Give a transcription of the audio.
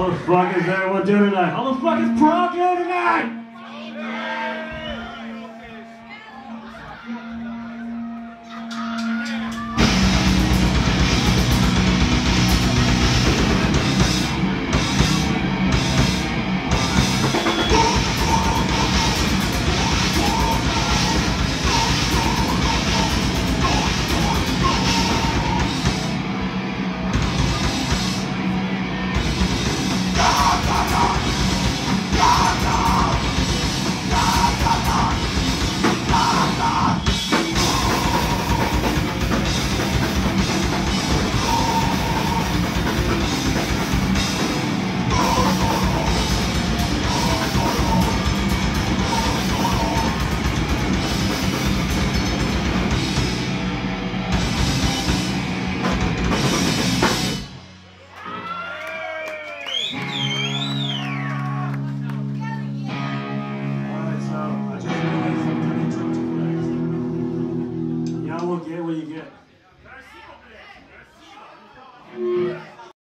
How the fuck is everyone doing tonight? How the fuck is Prague doing tonight? Get what you get.